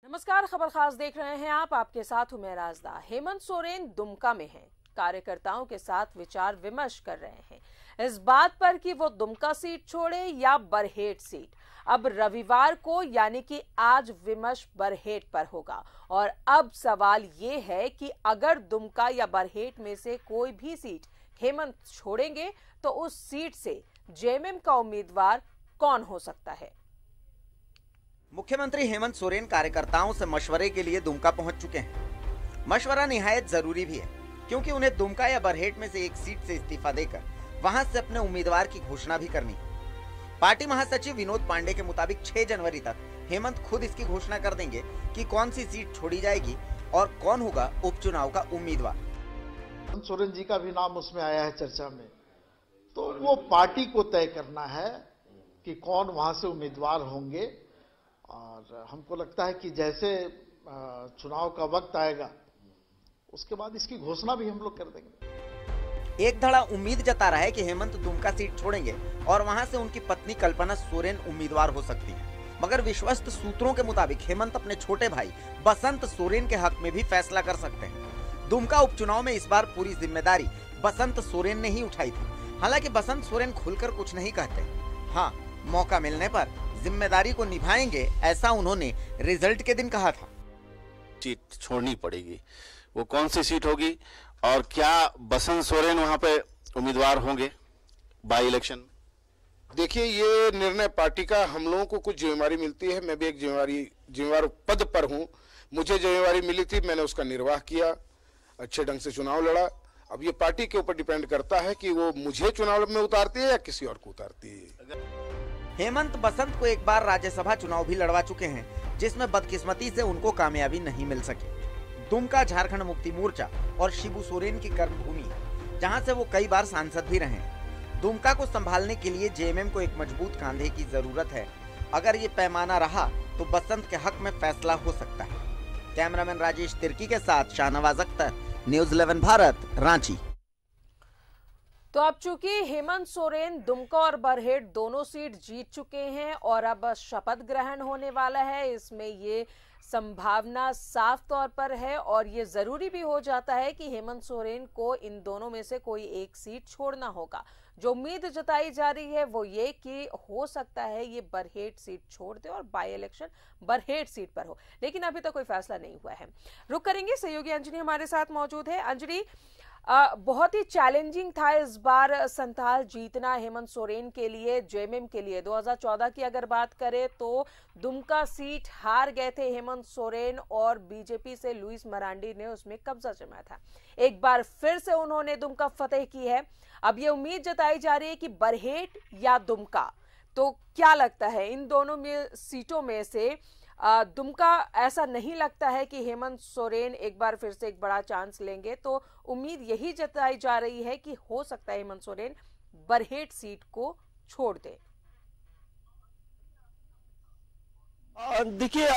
नमस्कार, खबर खास देख रहे हैं आप। आपके साथ हूं मैं राजदा। हेमंत सोरेन दुमका में हैं, कार्यकर्ताओं के साथ विचार विमर्श कर रहे हैं इस बात पर कि वो दुमका सीट छोड़े या बरहेट सीट। अब रविवार को यानी कि आज विमर्श बरहेट पर होगा और अब सवाल ये है कि अगर दुमका या बरहेट में से कोई भी सीट हेमंत छोड़ेंगे तो उस सीट से जेएमएम का उम्मीदवार कौन हो सकता है। मुख्यमंत्री हेमंत सोरेन कार्यकर्ताओं से मशवरे के लिए दुमका पहुंच चुके हैं। मशवरा निहायत जरूरी भी है क्योंकि उन्हें दुमका या बरहेट में से एक सीट से इस्तीफा देकर वहां से अपने उम्मीदवार की घोषणा भी करनी है। पार्टी महासचिव विनोद पांडे के मुताबिक 6 जनवरी तक हेमंत खुद इसकी घोषणा कर देंगे कि कौन सी सीट छोड़ी जाएगी और कौन होगा उपचुनाव का उम्मीदवार। हेमंत सोरेन जी का भी नाम उसमें आया है चर्चा में, तो वो पार्टी को तय करना है कि कौन वहां से उम्मीदवार होंगे। और हमको लगता है कि जैसे चुनाव का वक्त आएगा उसके बाद इसकी घोषणा भी हम लोग कर देंगे। एक धड़ा उम्मीद जता रहा है कि हेमंत दुमका सीट छोड़ेंगे और वहां से उनकी पत्नी कल्पना सोरेन उम्मीदवार हो सकती है। मगर विश्वस्त सूत्रों के मुताबिक हेमंत अपने छोटे भाई बसंत सोरेन के हक में भी फैसला कर सकते हैं। दुमका उपचुनाव में इस बार पूरी जिम्मेदारी बसंत सोरेन ने ही उठाई थी। हालांकि बसंत सोरेन खुलकर कुछ नहीं कहते। हाँ, मौका मिलने पर जिम्मेदारी को निभाएंगे, ऐसा उन्होंने रिजल्ट के दिन कहा था। सीट छोड़नी पड़ेगी, वो कौन सी सीट होगी और क्या बसंत सोरेन वहां पे उम्मीदवार होंगे बाई इलेक्शन? देखिए, ये निर्णय पार्टी का, हम लोगों को कुछ जिम्मेवारी मिलती है। मैं भी एक जिम्मेवार पद पर हूँ। मुझे जिम्मेवारी मिली थी, मैंने उसका निर्वाह किया, अच्छे ढंग से चुनाव लड़ा। अब ये पार्टी के ऊपर डिपेंड करता है कि वो मुझे चुनाव में उतारती है या किसी और को उतारती है। हेमंत बसंत को एक बार राज्यसभा चुनाव भी लड़वा चुके हैं, जिसमें बदकिस्मती से उनको कामयाबी नहीं मिल सकी। दुमका झारखंड मुक्ति मोर्चा और शिबू सोरेन की कर्मभूमि है, जहां से वो कई बार सांसद भी रहे हैं। दुमका को संभालने के लिए जेएमएम को एक मजबूत कांधे की जरूरत है। अगर ये पैमाना रहा तो बसंत के हक में फैसला हो सकता है। कैमरामैन राजेश तिर्की के साथ शाहनवाज अख्तर, न्यूज़ 11 भारत, रांची। तो अब चूंकि हेमंत सोरेन दुमका और बरहेट दोनों सीट जीत चुके हैं और अब शपथ ग्रहण होने वाला है, इसमें ये संभावना साफ तौर पर है और ये जरूरी भी हो जाता है कि हेमंत सोरेन को इन दोनों में से कोई एक सीट छोड़ना होगा। जो उम्मीद जताई जा रही है वो ये कि हो सकता है ये बरहेट सीट छोड़ दे और बाई इलेक्शन बरहेट सीट पर हो, लेकिन अभी तक कोई फैसला नहीं हुआ है। रुक करेंगे, सहयोगी अंजनी हमारे साथ मौजूद है। अंजनी, बहुत ही चैलेंजिंग था इस बार संथाल जीतना हेमंत सोरेन के लिए, जेएमएम के लिए। 2014 की अगर बात करें तो दुमका सीट हार गए थे हेमंत सोरेन और बीजेपी से लुइस मरांडी ने उसमें कब्जा जमाया था। एक बार फिर से उन्होंने दुमका फतेह की है। अब ये उम्मीद जताई जा रही है कि बरहेट या दुमका, तो क्या लगता है इन दोनों में सीटों में से दुमका, ऐसा नहीं लगता है कि हेमंत सोरेन एक बार फिर से एक बड़ा चांस लेंगे? तो उम्मीद यही जताई जा रही है कि हो सकता है हेमंत सोरेन बरहेट सीट को छोड़ दे। देखिए,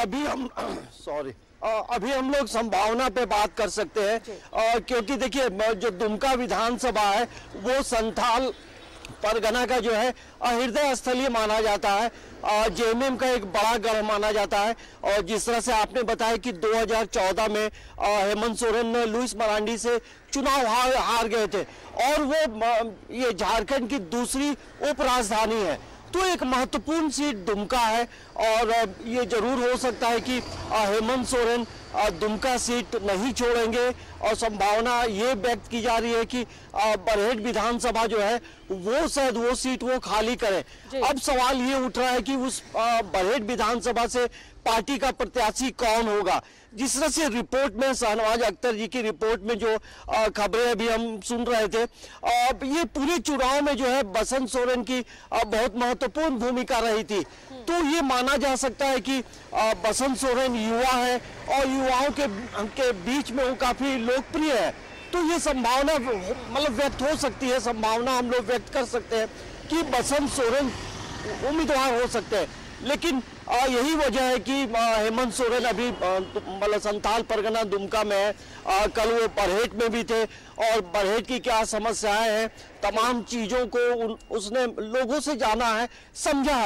अभी हम लोग संभावना पे बात कर सकते हैं क्योंकि देखिए, जो दुमका विधानसभा है वो संथाल परगना का जो है हृदय स्थलीय माना जाता है, जेएमएम का एक बड़ा गढ़ माना जाता है। और जिस तरह से आपने बताया कि 2014 में हेमंत सोरेन ने लुइस मरांडी से चुनाव हार गए थे और वो ये झारखंड की दूसरी उप राजधानी है, तो एक महत्वपूर्ण सीट दुमका है। और ये जरूर हो सकता है कि हेमंत सोरेन दुमका सीट नहीं छोड़ेंगे और संभावना ये व्यक्त की जा रही है कि बरहेट विधानसभा जो है वो शायद वो सीट वो खाली करें। अब सवाल ये उठ रहा है कि उस बरहेट विधानसभा से पार्टी का प्रत्याशी कौन होगा। जिस तरह से रिपोर्ट में, शाहनवाज अख्तर जी की रिपोर्ट में जो खबरें अभी हम सुन रहे थे, ये पूरे चुनाव में जो है बसंत सोरेन की बहुत महत्वपूर्ण भूमिका रही थी। तो ये माना जा सकता है कि बसंत सोरेन युवा है और युवाओं के बीच में वो काफी लोकप्रिय है। तो ये संभावना मतलब व्यक्त हो सकती है, संभावना हम लोग व्यक्त कर सकते हैं कि बसंत सोरेन उम्मीदवार हो सकते हैं। लेकिन यही वजह है कि हेमंत सोरेन अभी मतलब संथाल परगना दुमका में है, कल वो बरहेट में भी थे और बरहेट की क्या समस्याएं हैं, तमाम चीजों को उसने लोगों से जाना है, समझा है।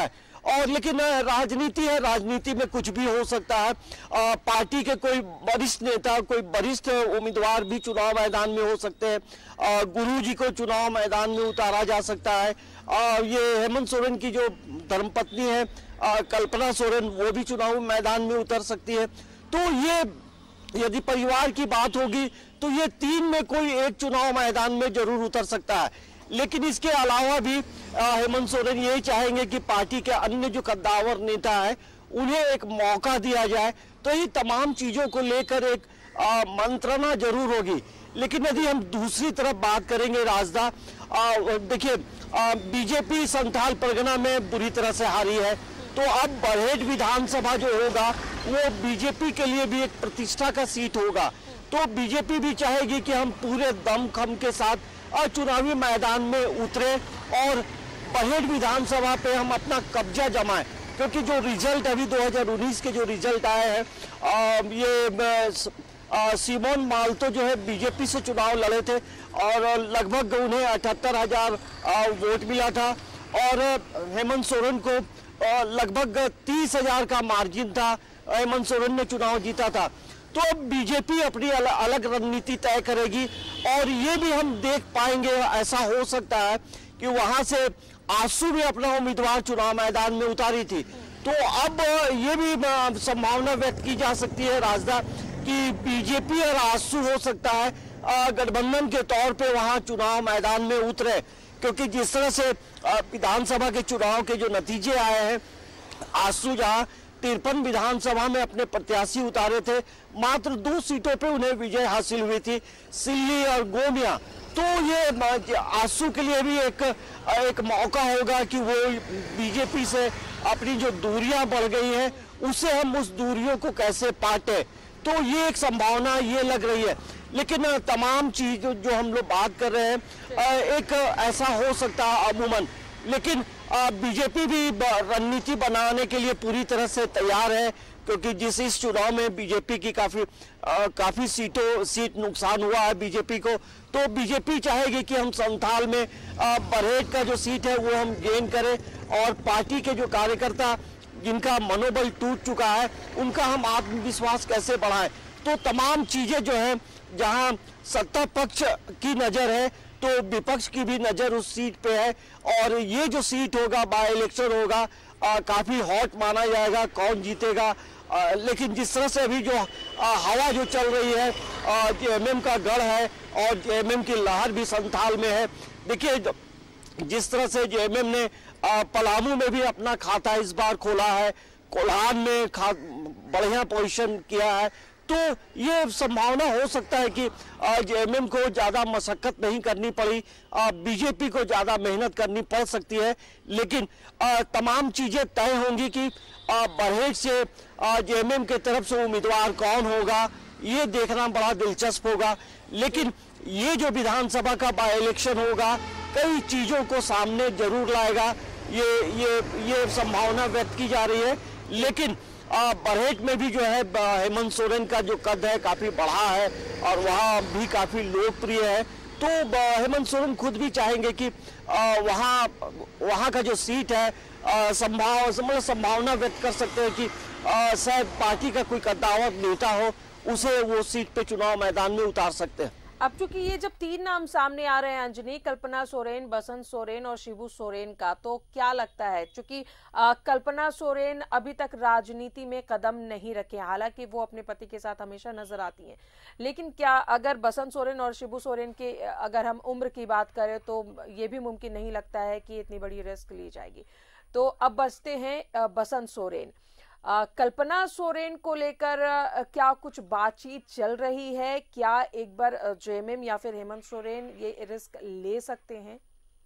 और लेकिन राजनीति है, राजनीति में कुछ भी हो सकता है। पार्टी के कोई वरिष्ठ नेता, कोई वरिष्ठ उम्मीदवार भी चुनाव मैदान में हो सकते हैं। गुरुजी को चुनाव मैदान में उतारा जा सकता है। ये हेमंत सोरेन की जो धर्मपत्नी है कल्पना सोरेन, वो भी चुनाव मैदान में उतर सकती है। तो ये यदि परिवार की बात होगी तो ये 3 में कोई एक चुनाव मैदान में जरूर उतर सकता है। लेकिन इसके अलावा भी हेमंत सोरेन यही चाहेंगे कि पार्टी के अन्य जो कद्दावर नेता है उन्हें एक मौका दिया जाए। तो ये तमाम चीजों को लेकर एक मंत्रणा जरूर होगी। लेकिन यदि हम दूसरी तरफ बात करेंगे राजदा, देखिए बीजेपी संथाल परगना में बुरी तरह से हारी है। तो अब बरहेट विधानसभा जो होगा वो बीजेपी के लिए भी एक प्रतिष्ठा का सीट होगा। तो बीजेपी भी चाहेगी कि हम पूरे दमखम के साथ चुनावी मैदान में उतरे और बरहेट विधानसभा पे हम अपना कब्जा जमाएं, क्योंकि जो रिजल्ट अभी 2019 के जो रिजल्ट आए हैं, ये सीमोन माल्तो जो है बीजेपी से चुनाव लड़े थे और लगभग उन्हें 78,000 वोट मिला था और हेमंत सोरेन को लगभग 30,000 का मार्जिन था। हेमंत सोरेन ने चुनाव जीता था। तो अब बीजेपी अपनी अलग रणनीति तय करेगी और ये भी हम देख पाएंगे, ऐसा हो सकता है कि वहां से आसू भी अपना उम्मीदवार चुनाव मैदान में उतारी थी। तो अब ये भी संभावना व्यक्त की जा सकती है राजदा कि बीजेपी और आसू हो सकता है गठबंधन के तौर पे वहां चुनाव मैदान में उतरे, क्योंकि जिस तरह से विधानसभा के चुनाव के जो नतीजे आए हैं, आसू जहां 53 विधानसभा में अपने प्रत्याशी उतारे थे, मात्र 2 सीटों पे उन्हें विजय हासिल हुई थी, सिल्ली और गोमिया। तो ये आसू के लिए भी एक मौका होगा कि वो बीजेपी से अपनी जो दूरियां बढ़ गई हैं उससे हम उस दूरियों को कैसे पाटे। तो ये एक संभावना ये लग रही है। लेकिन तमाम चीज जो हम लोग बात कर रहे हैं, एक ऐसा हो सकता है अमूमन, लेकिन बीजेपी भी रणनीति बनाने के लिए पूरी तरह से तैयार है, क्योंकि इस चुनाव में बीजेपी की काफी सीट नुकसान हुआ है बीजेपी को। तो बीजेपी चाहेगी कि हम संथाल में बरहेट का जो सीट है वो हम गेन करें और पार्टी के जो कार्यकर्ता जिनका मनोबल टूट चुका है उनका हम आत्मविश्वास कैसे बढ़ाएं। तो तमाम चीजें जो है, जहां सत्ता पक्ष की नजर है तो विपक्ष की भी नजर उस सीट पे है और ये जो सीट होगा, बाय इलेक्शन होगा, काफी हॉट माना जाएगा कौन जीतेगा। लेकिन जिस तरह से अभी जो हवा जो चल रही है, जेएमएम का गढ़ है और जेएमएम की लहर भी संथाल में है। देखिए जिस तरह से जेएमएम ने पलामू में भी अपना खाता इस बार खोला है, कोल्हान में बढ़िया पोजीशन किया है। तो ये संभावना हो सकता है कि जेएमएम को ज्यादा मशक्कत नहीं करनी पड़ी, बीजेपी को ज्यादा मेहनत करनी पड़ सकती है। लेकिन तमाम चीजें तय होंगी कि बरहेट से जेएमएम के तरफ से उम्मीदवार कौन होगा, ये देखना बड़ा दिलचस्प होगा। लेकिन ये जो विधानसभा का बाय इलेक्शन होगा कई चीजों को सामने जरूर लाएगा, ये संभावना व्यक्त की जा रही है। लेकिन बरहेट में भी जो है हेमंत सोरेन का जो कद है काफी बढ़ा है और वहाँ भी काफी लोकप्रिय है। तो हेमंत सोरेन खुद भी चाहेंगे कि वहाँ का जो सीट है संभावना व्यक्त कर सकते हैं कि शायद पार्टी का कोई कद्दावर नेता हो, उसे वो सीट पे चुनाव मैदान में उतार सकते हैं। अब चूंकि ये जब 3 नाम सामने आ रहे हैं अंजनी, कल्पना सोरेन, बसंत सोरेन और शिबू सोरेन का, तो क्या लगता है, चूंकि कल्पना सोरेन अभी तक राजनीति में कदम नहीं रखे, हालांकि वो अपने पति के साथ हमेशा नजर आती हैं, लेकिन क्या अगर बसंत सोरेन और शिबू सोरेन के अगर हम उम्र की बात करें तो ये भी मुमकिन नहीं लगता है कि इतनी बड़ी रिस्क ली जाएगी। तो अब बचते हैं बसंत सोरेन। कल्पना सोरेन को लेकर क्या कुछ बातचीत चल रही है? क्या एक बार जेएमएम या फिर हेमंत सोरेन ये रिस्क ले सकते हैं?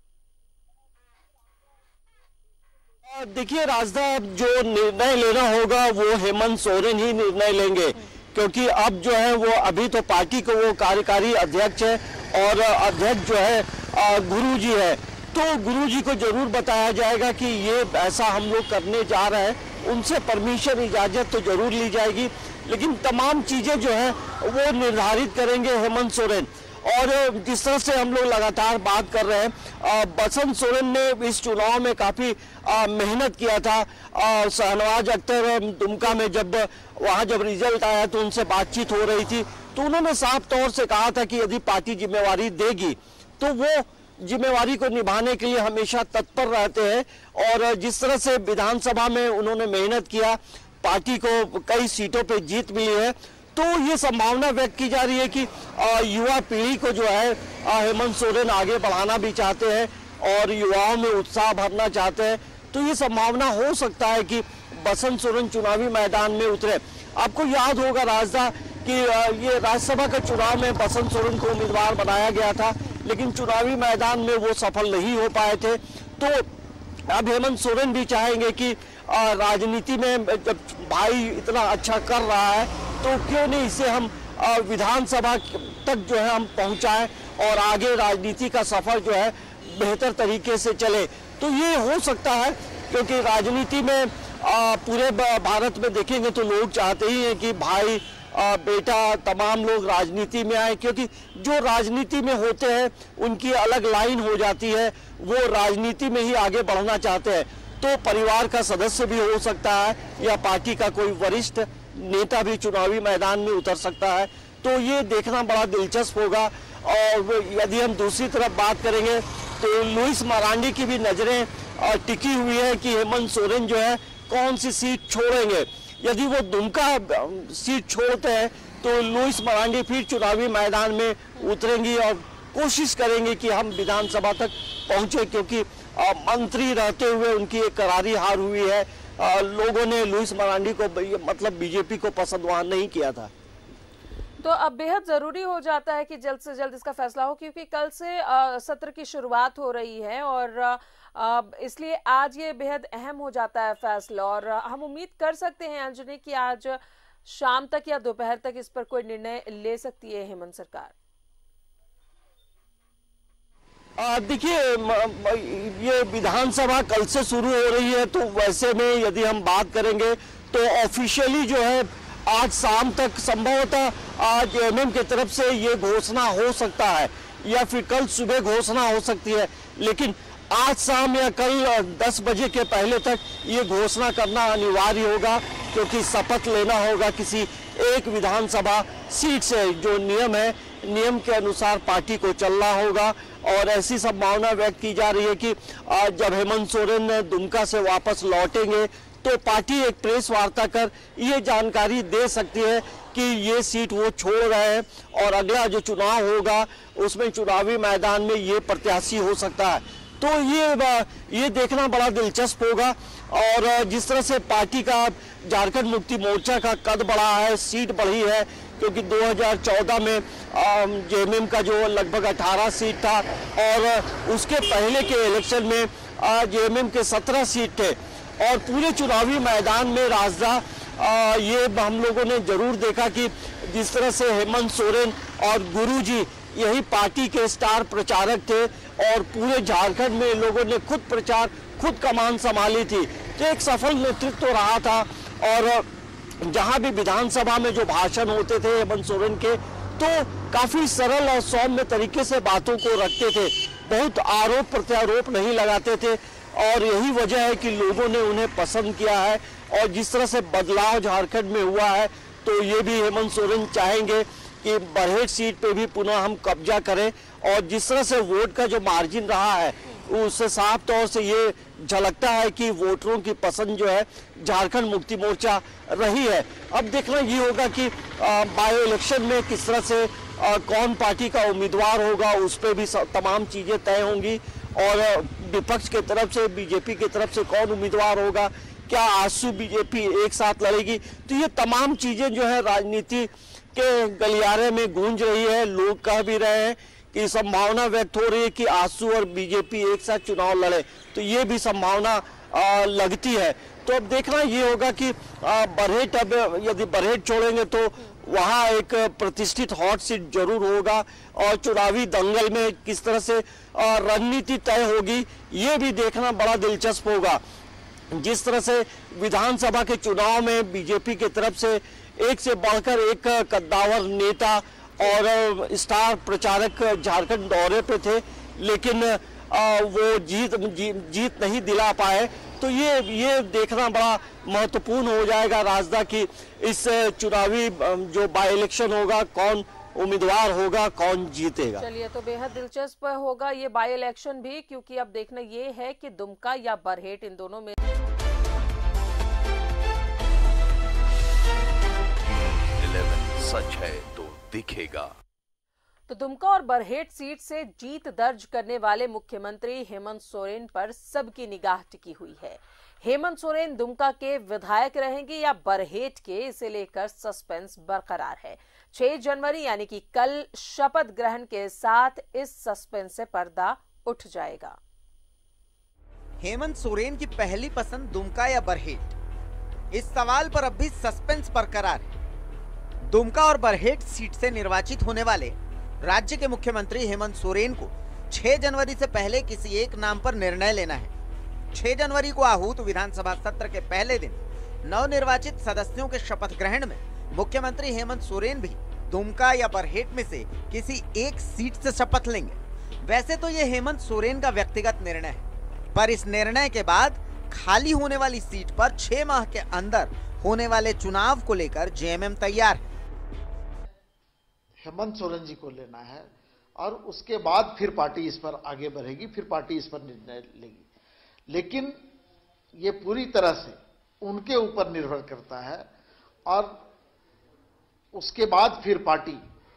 देखिए राजदा, जो निर्णय लेना होगा वो हेमंत सोरेन ही निर्णय लेंगे, क्योंकि अब जो है वो अभी तो पार्टी को वो कार्यकारी अध्यक्ष है और अध्यक्ष जो है गुरुजी है। तो गुरुजी को जरूर बताया जाएगा कि ये ऐसा हम लोग करने जा रहे हैं, उनसे परमिशन इजाजत तो जरूर ली जाएगी। लेकिन तमाम चीजें जो है वो निर्धारित करेंगे हेमंत सोरेन। और जिस तरह से हम लोग लगातार बात कर रहे हैं, बसंत सोरेन ने इस चुनाव में काफी मेहनत किया था। शहनवाज अख्तर दुमका में जब रिजल्ट आया तो उनसे बातचीत हो रही थी, तो उन्होंने साफ तौर से कहा था कि यदि पार्टी जिम्मेवारी देगी तो वो जिम्मेवारी को निभाने के लिए हमेशा तत्पर रहते हैं। और जिस तरह से विधानसभा में उन्होंने मेहनत किया, पार्टी को कई सीटों पे जीत मिली है, तो ये संभावना व्यक्त की जा रही है कि युवा पीढ़ी को जो है हेमंत सोरेन आगे बढ़ाना भी चाहते हैं और युवाओं में उत्साह भरना चाहते हैं। तो ये संभावना हो सकता है कि बसंत सोरेन चुनावी मैदान में उतरे। आपको याद होगा राजदा कि ये राज्यसभा के चुनाव में बसंत सोरेन को उम्मीदवार बनाया गया था, लेकिन चुनावी मैदान में वो सफल नहीं हो पाए थे। तो अब हेमंत सोरेन भी चाहेंगे कि राजनीति में जब भाई इतना अच्छा कर रहा है तो क्यों नहीं इसे हम विधानसभा तक जो है हम पहुंचाएं और आगे राजनीति का सफर जो है बेहतर तरीके से चले। तो ये हो सकता है, क्योंकि राजनीति में पूरे भारत में देखेंगे तो लोग चाहते ही हैं कि भाई बेटा तमाम लोग राजनीति में आए, क्योंकि जो राजनीति में होते हैं उनकी अलग लाइन हो जाती है, वो राजनीति में ही आगे बढ़ना चाहते हैं। तो परिवार का सदस्य भी हो सकता है या पार्टी का कोई वरिष्ठ नेता भी चुनावी मैदान में उतर सकता है। तो ये देखना बड़ा दिलचस्प होगा। और यदि हम दूसरी तरफ बात करेंगे तो लुइस मरांडी की भी नजरें टिकी हुई है कि हेमंत सोरेन जो है कौन सी सीट छोड़ेंगे। यदि वो दुमका सीट छोड़ते हैं तो लुइस मरांडी फिर चुनावी मैदान में उतरेंगी और कोशिश करेंगे कि हम विधानसभा तक पहुंचे, क्योंकि मंत्री रहते हुए उनकी एक करारी हार हुई है। लोगों ने लुइस मरांडी को मतलब बीजेपी को पसंद वहां नहीं किया था। तो अब बेहद जरूरी हो जाता है कि जल्द से जल्द इसका फैसला हो, क्योंकि कल से सत्र की शुरुआत हो रही है और इसलिए आज ये बेहद अहम हो जाता है फैसला। और हम उम्मीद कर सकते हैं अंजनी कि आज शाम तक या दोपहर तक इस पर कोई निर्णय ले सकती है हेमंत सरकार। देखिए, ये विधानसभा कल से शुरू हो रही है, तो वैसे में यदि हम बात करेंगे तो ऑफिशियली जो है आज शाम तक संभवतः आज एमएम की तरफ से ये घोषणा हो सकता है या फिर कल सुबह घोषणा हो सकती है, लेकिन आज शाम या कल 10 बजे के पहले तक ये घोषणा करना अनिवार्य होगा, क्योंकि शपथ लेना होगा किसी एक विधानसभा सीट से। जो नियम है, नियम के अनुसार पार्टी को चलना होगा। और ऐसी संभावना व्यक्त की जा रही है कि जब हेमंत सोरेन दुमका से वापस लौटेंगे तो पार्टी एक प्रेस वार्ता कर ये जानकारी दे सकती है कि ये सीट वो छोड़ रहे हैं और अगला जो चुनाव होगा उसमें चुनावी मैदान में ये प्रत्याशी हो सकता है। तो ये देखना बड़ा दिलचस्प होगा। और जिस तरह से पार्टी का झारखंड मुक्ति मोर्चा का कद बढ़ा है, सीट बढ़ी है, क्योंकि 2014 में जेएमएम का जो लगभग 18 सीट था और उसके पहले के इलेक्शन में जेएमएम के 17 सीट थे। और पूरे चुनावी मैदान में राजदा ये हम लोगों ने जरूर देखा कि जिस तरह से हेमंत सोरेन और गुरुजी यही पार्टी के स्टार प्रचारक थे और पूरे झारखंड में लोगों ने खुद प्रचार, खुद कमान संभाली थी। तो एक सफल नेतृत्व रहा था। और जहां भी विधानसभा में जो भाषण होते थे हेमंत सोरेन के, तो काफी सरल और सौम्य तरीके से बातों को रखते थे, बहुत आरोप प्रत्यारोप नहीं लगाते थे। और यही वजह है कि लोगों ने उन्हें पसंद किया है। और जिस तरह से बदलाव झारखंड में हुआ है, तो ये भी हेमंत सोरेन चाहेंगे कि बरहेट सीट पे भी पुनः हम कब्जा करें। और जिस तरह से वोट का जो मार्जिन रहा है उससे साफ तौर से ये झलकता है कि वोटरों की पसंद जो है झारखंड मुक्ति मोर्चा रही है। अब देखना ये होगा कि बायो इलेक्शन में किस तरह से कौन पार्टी का उम्मीदवार होगा, उस पर भी तमाम चीजें तय होंगी। और विपक्ष की तरफ से, बीजेपी की तरफ से कौन उम्मीदवार होगा, क्या आसू बीजेपी एक साथ लड़ेगी, तो ये तमाम चीजें जो है राजनीति के गलियारे में गूंज रही है। लोग कह भी रहे हैं कि संभावना व्यक्त हो रही है कि आसू और बीजेपी एक साथ चुनाव लड़े, तो ये भी संभावना लगती है। तो अब देखना ये होगा कि बरहेट, अब यदि बरहेट छोड़ेंगे तो वहाँ एक प्रतिष्ठित हॉट सीट जरूर होगा और चुनावी दंगल में किस तरह से रणनीति तय होगी ये भी देखना बड़ा दिलचस्प होगा। जिस तरह से विधानसभा के चुनाव में बीजेपी की तरफ से एक से बढ़कर एक कद्दावर नेता और स्टार प्रचारक झारखंड दौरे पे थे, लेकिन वो जीत नहीं दिला पाए। तो ये देखना बड़ा महत्वपूर्ण हो जाएगा राजदा की इस चुनावी जो बाई इलेक्शन होगा, कौन उम्मीदवार होगा, कौन जीतेगा। चलिए, तो बेहद दिलचस्प होगा ये बाई इलेक्शन भी, क्योंकि अब देखना ये है कि दुमका या बरहेट, इन दोनों में 11 सच है तो दिखेगा। तो दुमका और बरहेट सीट से जीत दर्ज करने वाले मुख्यमंत्री हेमंत सोरेन पर सबकी निगाह टिकी हुई है। हेमंत सोरेन दुमका के विधायक रहेंगे या बरहेट के, इसे लेकर सस्पेंस बरकरार है। 6 जनवरी यानी कि कल शपथ ग्रहण के साथ इस सस्पेंस से पर्दा उठ जाएगा। हेमंत सोरेन की पहली पसंद दुमका या बरहेट, इस सवाल पर अब भी सस्पेंस बरकरार है। दुमका और बरहेट सीट से निर्वाचित होने वाले राज्य के मुख्यमंत्री हेमंत सोरेन को 6 जनवरी से पहले किसी एक नाम पर निर्णय लेना है। 6 जनवरी को आहूत विधानसभा सत्र के पहले दिन नवनिर्वाचित सदस्यों के शपथ ग्रहण में मुख्यमंत्री हेमंत सोरेन भी दुमका या बरहेट में से किसी एक सीट से शपथ लेंगे। वैसे तो ये हेमंत सोरेन का व्यक्तिगत निर्णय है, पर इस निर्णय के बाद खाली होने वाली सीट पर 6 माह के अंदर होने वाले चुनाव को लेकर जेएमएम तैयार है। हेमंत सोरेन जी को लेना है और उसके बाद फिर पार्टी इस पर आगे बढ़ेगी, फिर पार्टी इस पर निर्णय लेगी। लेकिन ये पूरी तरह से उनके ऊपर निर्भर करता है और उसके बाद फिर पार्टी।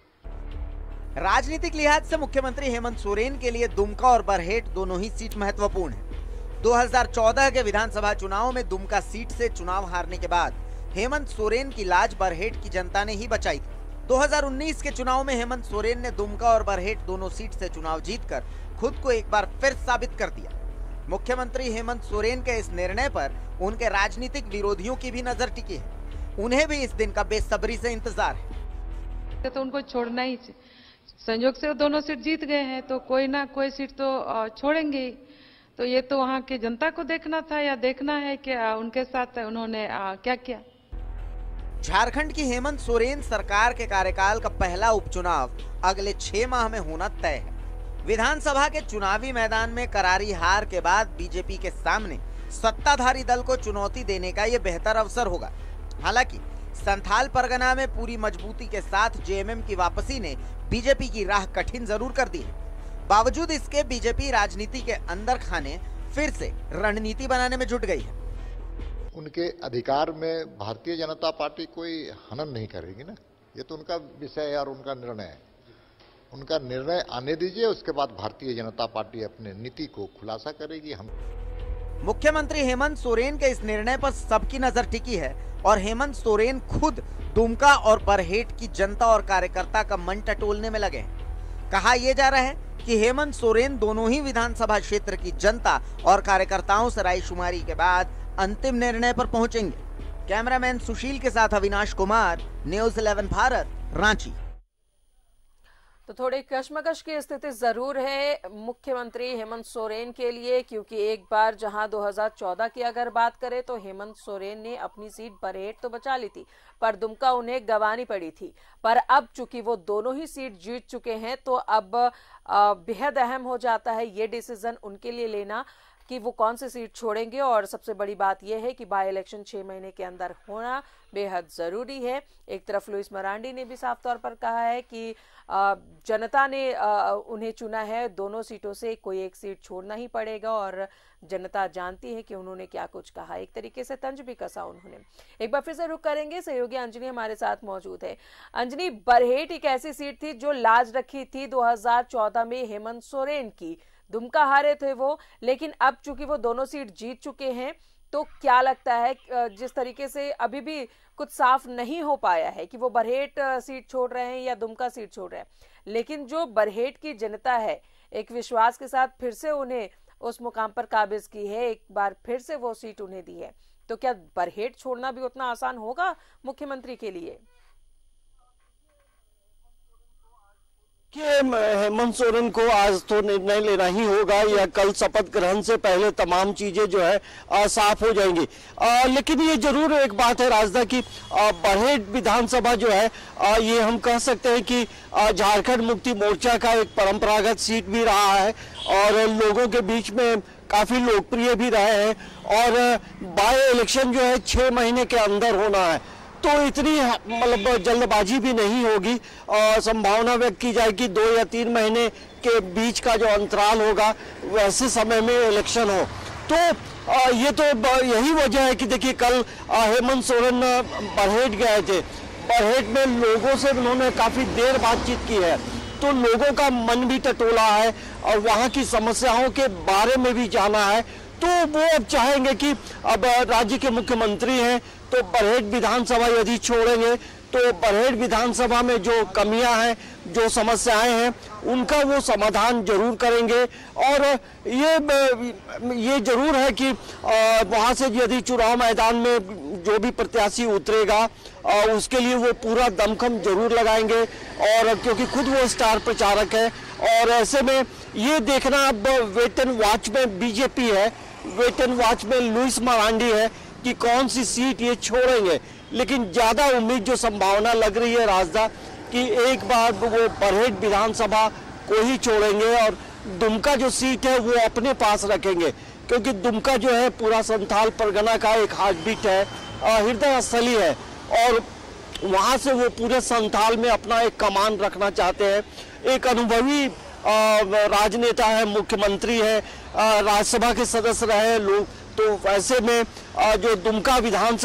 राजनीतिक लिहाज से मुख्यमंत्री हेमंत सोरेन के लिए दुमका और बरहेट दोनों ही सीट महत्वपूर्ण है। 2014 के विधानसभा चुनाव में दुमका सीट से चुनाव हारने के बाद हेमंत सोरेन की लाज बरहेट की जनता ने ही बचाई थी। 2019 के चुनाव में हेमंत सोरेन ने दुमका और बरहेट दोनों सीट से चुनाव जीतकर खुद को एक बार फिर साबित कर दिया। मुख्यमंत्री हेमंत सोरेन के इस निर्णय पर उनके राजनीतिक विरोधियों की भी नजर टिकी है। उन्हें भी इस दिन का बेसब्री से इंतजार है। तो उनको छोड़ना ही, संयोग से दोनों सीट जीत गए हैं तो कोई ना कोई सीट तो छोड़ेंगे ही। तो ये तो वहाँ की जनता को देखना था या देखना है कि उनके साथ उन्होंने क्या किया। झारखंड की हेमंत सोरेन सरकार के कार्यकाल का पहला उपचुनाव अगले 6 माह में होना तय है। विधानसभा के चुनावी मैदान में करारी हार के बाद बीजेपी के सामने सत्ताधारी दल को चुनौती देने का यह बेहतर अवसर होगा। हालांकि संथाल परगना में पूरी मजबूती के साथ जेएमएम की वापसी ने बीजेपी की राह कठिन जरूर कर दी है। बावजूद इसके बीजेपी राजनीति के अंदर खाने फिर से रणनीति बनाने में जुट गई है। उनके अधिकार में भारतीय जनता पार्टी कोई हनन नहीं करेगी ना, ये तो उनका विषय है और उनका निर्णय है। उनका निर्णय आने दीजिए, उसके बाद भारतीय जनता पार्टी अपने नीति को खुलासा करेगी। हम मुख्यमंत्री हेमंत सोरेन के इस निर्णय पर सबकी नजर टिकी है और हेमंत सोरेन खुद दुमका और बरहेट की जनता और कार्यकर्ता का मन टटोलने में लगे हैं। कहा यह जा रहा है कि हेमंत सोरेन दोनों ही विधानसभा क्षेत्र की जनता और कार्यकर्ताओं से रायशुमारी के बाद अंतिम निर्णय पर पहुंचेंगे। कैमरामैन सुशील के साथ अविनाश कुमार, न्यूज़ 11 भारत, रांची। तो थोड़ी कशमकश की स्थिति जरूर है मुख्यमंत्री हेमंत सोरेन के लिए, क्योंकि एक बार जहां 2014 की अगर बात करें तो हेमंत सोरेन ने अपनी सीट बरहेट तो बचा ली थी, पर दुमका उन्हें गंवानी पड़ी थी। पर अब चूंकि वो दोनों ही सीट जीत चुके हैं तो अब बेहद अहम हो जाता है ये डिसीजन उनके लिए लेना कि वो कौन सी सीट छोड़ेंगे। और सबसे बड़ी बात यह है कि बाई इलेक्शन 6 महीने के अंदर होना बेहद जरूरी है। एक तरफ लुइस मरांडी ने भी साफ तौर पर कहा है कि जनता ने उन्हें चुना है, दोनों सीटों से कोई एक सीट छोड़ना ही पड़ेगा और जनता जानती है कि उन्होंने क्या कुछ कहा। एक तरीके से तंज भी कसा उन्होंने। एक बार फिर से रुक करेंगे, सहयोगी अंजनी हमारे साथ मौजूद है। अंजनी, बरहेट एक ऐसी सीट थी जो लाज रखी थी 2014 में हेमंत सोरेन की, दुमका हारे थे वो, लेकिन अब चूंकि वो दोनों सीट जीत चुके हैं तो क्या लगता है, जिस तरीके से अभी भी कुछ साफ नहीं हो पाया है कि वो बरहेट सीट छोड़ रहे हैं या दुमका सीट छोड़ रहे हैं, लेकिन जो बरहेट की जनता है एक विश्वास के साथ फिर से उन्हें उस मुकाम पर काबिज की है, एक बार फिर से वो सीट उन्हें दी है, तो क्या बरहेट छोड़ना भी उतना आसान होगा मुख्यमंत्री के लिए? कि हेमंत सोरेन को आज तो निर्णय लेना ही होगा या कल शपथ ग्रहण से पहले तमाम चीजें जो है साफ हो जाएंगी। लेकिन ये जरूर एक बात है राजदा की बरहेट विधानसभा जो है ये हम कह सकते हैं कि झारखंड मुक्ति मोर्चा का एक परंपरागत सीट भी रहा है और लोगों के बीच में काफी लोकप्रिय भी रहे हैं और बाय इलेक्शन जो है 6 महीने के अंदर होना है, तो इतनी मतलब जल्दबाजी भी नहीं होगी और संभावना व्यक्त की जाएगी 2 या 3 महीने के बीच का जो अंतराल होगा वैसे समय में इलेक्शन हो। तो ये तो यही वजह है कि देखिए कल हेमंत सोरेन बरहेट गए थे, बरहेट में लोगों से उन्होंने काफी देर बातचीत की है, तो लोगों का मन भी टटोला है और वहाँ की समस्याओं के बारे में भी जाना है। तो वो अब चाहेंगे कि अब राज्य के मुख्यमंत्री हैं तो बरहेट विधानसभा यदि छोड़ेंगे तो बरहेट विधानसभा में जो कमियां हैं, जो समस्याएं हैं, उनका वो समाधान जरूर करेंगे। और ये जरूर है कि वहां से यदि चुनाव मैदान में जो भी प्रत्याशी उतरेगा उसके लिए वो पूरा दमखम जरूर लगाएंगे और क्योंकि खुद वो स्टार प्रचारक है और ऐसे में ये देखना अब वेट एंड वॉच में बीजेपी है, वेट एंड वॉच में लुइस मरांडी है कि कौन सी सीट ये छोड़ेंगे। लेकिन ज्यादा उम्मीद जो संभावना लग रही है राजदा कि एक बार वो बरहेट विधानसभा को ही छोड़ेंगे और दुमका जो सीट है वो अपने पास रखेंगे, क्योंकि दुमका जो है पूरा संथाल परगना का एक हार्टबीट है, हृदय स्थली है और वहां से वो पूरे संथाल में अपना एक कमान रखना चाहते हैं। एक अनुभवी राजनेता है, मुख्यमंत्री है, राज्यसभा के सदस्य रहे लोग, तो ऐसे में जो दुमका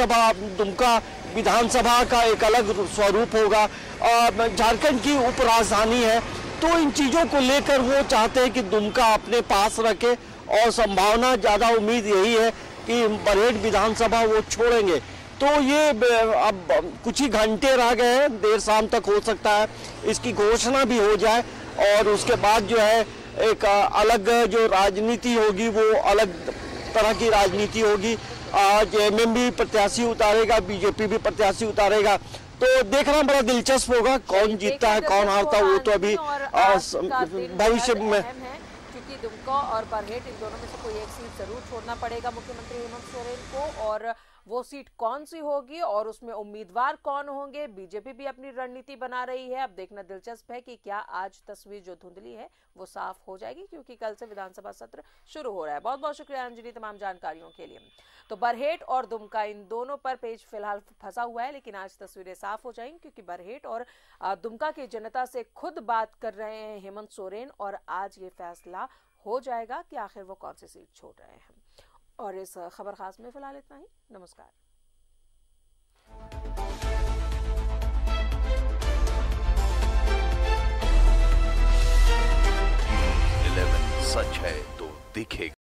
विधानसभा का एक अलग स्वरूप होगा। झारखंड की उपराजधानी है, तो इन चीजों को लेकर वो चाहते हैं कि दुमका अपने पास रखे और संभावना ज्यादा उम्मीद यही है कि बरहेट विधानसभा वो छोड़ेंगे। तो ये अब कुछ ही घंटे रह गए हैं, देर शाम तक हो सकता है इसकी घोषणा भी हो जाए और उसके बाद जो है एक अलग जो राजनीति होगी वो अलग तरह की राजनीति होगी। जेएमएम भी प्रत्याशी उतारेगा, बीजेपी भी प्रत्याशी उतारेगा, तो देखना बड़ा दिलचस्प होगा कौन जीतता है कौन हारता है, वो तो अभी भविष्य में। क्योंकि दुमका और बरहेट इन दोनों में से कोई एक सीट जरूर छोड़ना पड़ेगा मुख्यमंत्री हेमंत सोरेन को, और वो सीट कौन सी होगी और उसमें उम्मीदवार कौन होंगे, बीजेपी भी अपनी रणनीति बना रही है। अब देखना दिलचस्प है कि क्या आज तस्वीर जो धुंधली है वो साफ हो जाएगी, क्योंकि कल से विधानसभा सत्र शुरू हो रहा है। बहुत बहुत शुक्रिया अंजलि तमाम जानकारियों के लिए। तो बरहेट और दुमका इन दोनों पर पेच फिलहाल फंसा हुआ है, लेकिन आज तस्वीरें साफ हो जाएंगी क्योंकि बरहेट और दुमका की जनता से खुद बात कर रहे हैं हेमंत सोरेन और आज ये फैसला हो जाएगा कि आखिर वो कौन सी सीट छोड़ रहे हैं। और इस खबर खास में फिलहाल इतना ही। नमस्कार। 11 सच है तो दिखेगा।